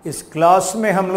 इस क्लास में हम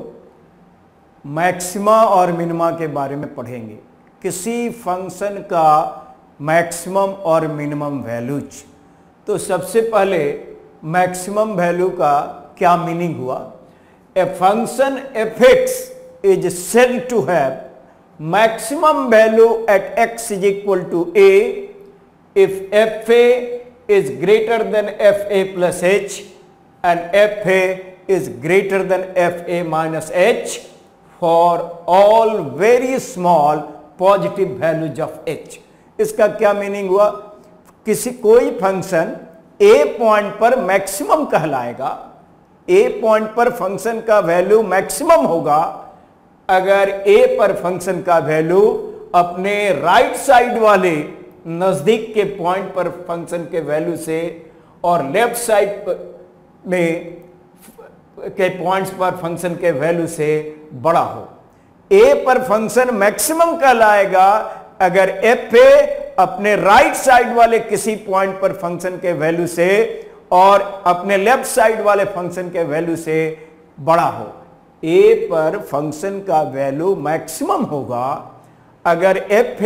लोग मैक्सिमा और मिनिमा के बारे में पढ़ेंगे। किसी फंक्शन का मैक्सिमम और मिनिमम वैल्यूज। तो सबसे पहले मैक्सिमम वैल्यू का क्या मीनिंग हुआ? A function f(x) is said to have maximum value at x is equal to a if fa is greater than fa plus h and fa is greater than fa minus h for all very small positive values of h। इसका क्या meaning हुआ? कोई function a point पर maximum कहलाएगा। a point पर function का value maximum होगा अगर a पर फंक्शन का वैल्यू अपने राइट साइड वाले नजदीक के पॉइंट पर फंक्शन के वैल्यू से और लेफ्ट साइड में के पॉइंट्स पर फंक्शन के वैल्यू से बड़ा हो। a पर फंक्शन मैक्सिमम कहलाएगा अगर fa अपने राइट साइड वाले किसी पॉइंट पर फंक्शन के वैल्यू से और अपने लेफ्ट साइड वाले फंक्शन के वैल्यू से बड़ा हो। a पर फंक्शन का वैल्यू मैक्सिमम होगा अगर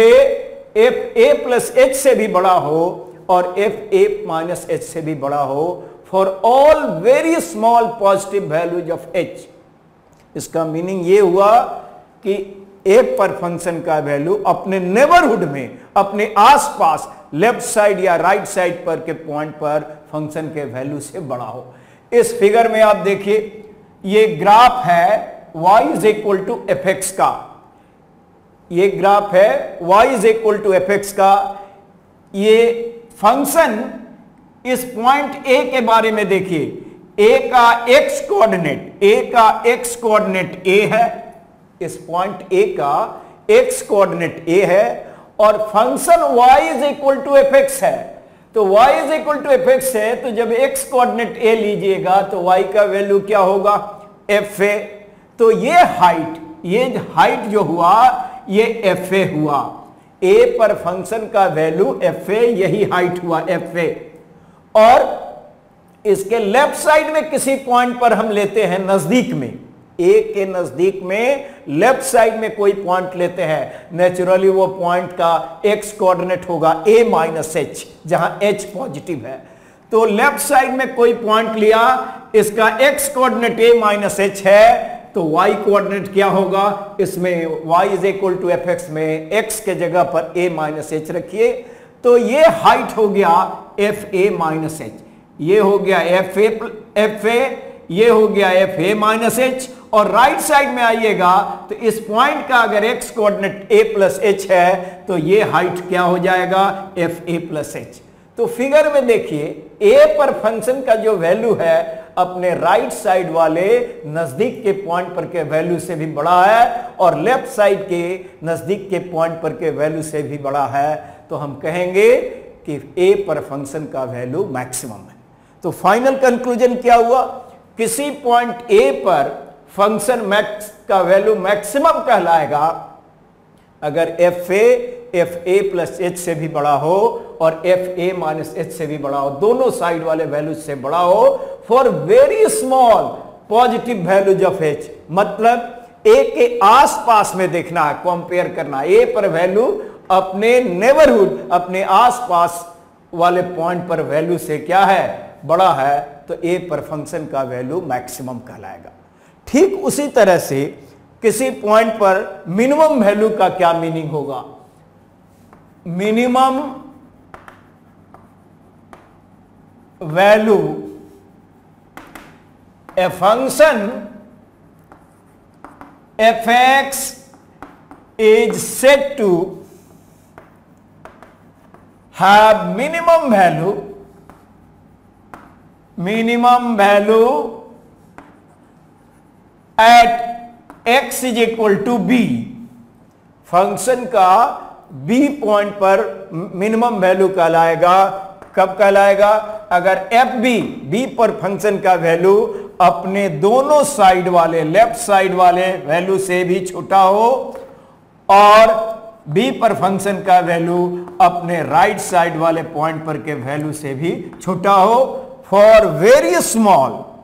fa प्लस h से भी बड़ा हो और fa माइनस h से भी बड़ा हो for all very small positive values of h। इसका मीनिंग ये हुआ कि a पर फंक्शन का वैल्यू अपने नेबरहुड में, अपने आसपास लेफ्ट साइड या राइट साइड पर के पॉइंट पर फंक्शन के वैल्यू से बड़ा हो। इस फिगर में आप देखिए, ये ग्राफ है y is equal to fx का। ये ग्राफ है y is equal to fx का। ये फंक्शन इस पॉइंट a के बारे में देखिए, a का x कोऑर्डिनेट a है। इस पॉइंट a का x कोऑर्डिनेट a है और function y is equal to fx है। तो y is equal to fx है, तो जब x कोऑर्डिनेट a लीजिएगा तो y का वैल्यू क्या होगा? fa। तो ये हाइट जो हुआ ये fa हुआ। a पर फंक्शन का वैल्यू fa, यही हाइट हुआ fa। और इसके लेफ्ट साइड में किसी पॉइंट पर हम लेते हैं नजदीक में, a के नजदीक में लेफ्ट साइड में कोई पॉइंट लेते हैं, नेचुरली वो पॉइंट का x कोऑर्डिनेट होगा a माइनस h, जहां h पॉजिटिव है। तो लेफ्ट साइड में कोई पॉइंट लिया, इसका x coordinate a minus h है, तो y कोऑर्डिनेट क्या होगा? इसमें y is equal to fx में x के जगह पर a माइनस h रखिए। तो ये हाइट हो गया fa माइनस h, ये हो गया fa, ये हो गया fa माइनस h। और राइट साइड में आइएगा तो इस पॉइंट का अगर x coordinate a plus h है तो ये हाइट क्या हो जाएगा? fa plus h। तो फिगर में देखिए, a पर फंक्शन का जो वैल्यू है अपने राइट साइड वाले नजदीक के पॉइंट पर के वैल्यू से भी बड़ा है और लेफ्ट साइड के नजदीक के पॉइंट पर के वैल्यू से भी बड़ा है। तो हम कहेंगे कि a पर फंक्शन का वैल्यू मैक्सिमम है। तो फाइनल कंक्लूजन क्या हुआ? किसी पॉइंट a पर फंक्शन का वैल्यू मैक्सिमम कहलाएगा अगर fa प्लस h से भी बड़ा हो और fa माइनस h से भी बड़ा हो, दोनों साइड वाले वैल्यू से बड़ा हो for very small positive values of h। मतलब a के आसपास में देखना है, कंपेयर करना। a पर वैल्यू अपने नेबरहुड, अपने आसपास वाले पॉइंट पर वैल्यू से क्या है? बड़ा है। तो a पर फंक्शन का वैल्यू मैक्सिमम कहलाएगा। ठीक उसी तरह से किसी पॉइंट पर मिनिमम वैल्यू का क्या मीनिंग होगा? Minimum value a function fx is said to have minimum value at x is equal to b। Function का b पॉइंट पर मिनिमम वैल्यू कहलाएगा। कब कहलाएगा? अगर b पर फंक्शन का वैल्यू अपने दोनों साइड वाले, लेफ्ट साइड वाले वैल्यू से भी छोटा हो और b पर फंक्शन का वैल्यू अपने राइट साइड वाले पॉइंट पर के वैल्यू से भी छोटा हो for very small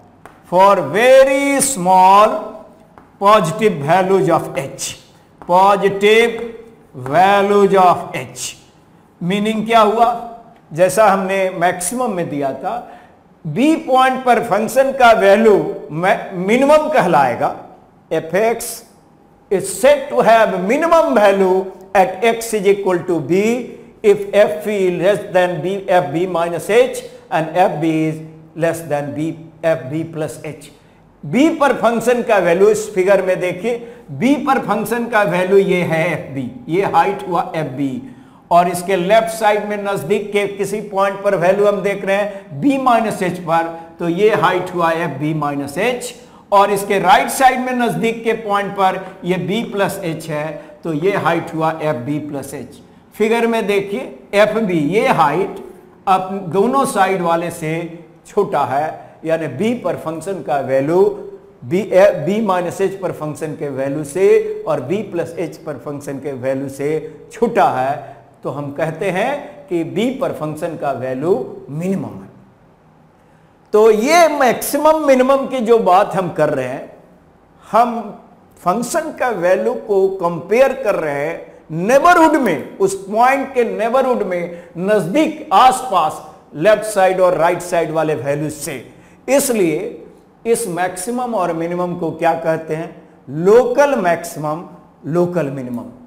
for very small positive values of H, positive values of H. Meaning क्या हुआ, जैसा हमने मैक्सिमम में दिया था, बी पॉइंट पर फंक्शन का वैल्यू मिनिमम कहलाएगा। F X is said to have minimum value at X is equal to B if F B less than B F B minus H and F B is less than B F B plus H. B पर function का value इस figure में देखिए, B पर function का value ये है F B, ये हाइट हुआ एफ बी, और इसके लेफ्ट साइड में नजदीक के किसी पॉइंट पर वैल्यू हम देख रहे हैं बी माइनस एच पर, तो ये हाइट हुआ एफ बी माइनस एच, और इसके राइट साइड में नजदीक के पॉइंट पर ये बी प्लस एच है, तो ये हाइट हुआ F B plus H. Figure में देखिए एफ बी, ये हाइट अब दोनों साइड वाले से छोटा है, यानी बी पर फंक्शन का वैल्यू बी माइनस एच पर फंक्शन के वैल्यू से और बी प्लस एच पर फंक्शन के वैल्यू से छोटा है, तो हम कहते हैं कि बी पर फंक्शन का वैल्यू मिनिमम है। तो ये मैक्सिमम मिनिमम की जो बात हम कर रहे हैं, हम फंक्शन का वैल्यू को कंपेयर कर रहे हैं नेबरहुड में, उस पॉइंट के नेबरहुड में, नजदीक आसपास लेफ्ट साइड और राइट साइड वाले वैल्यू से। इसलिए इस मैक्सिमम और मिनिमम को क्या कहते हैं, लोकल मैक्सिमम, लोकल मिनिमम।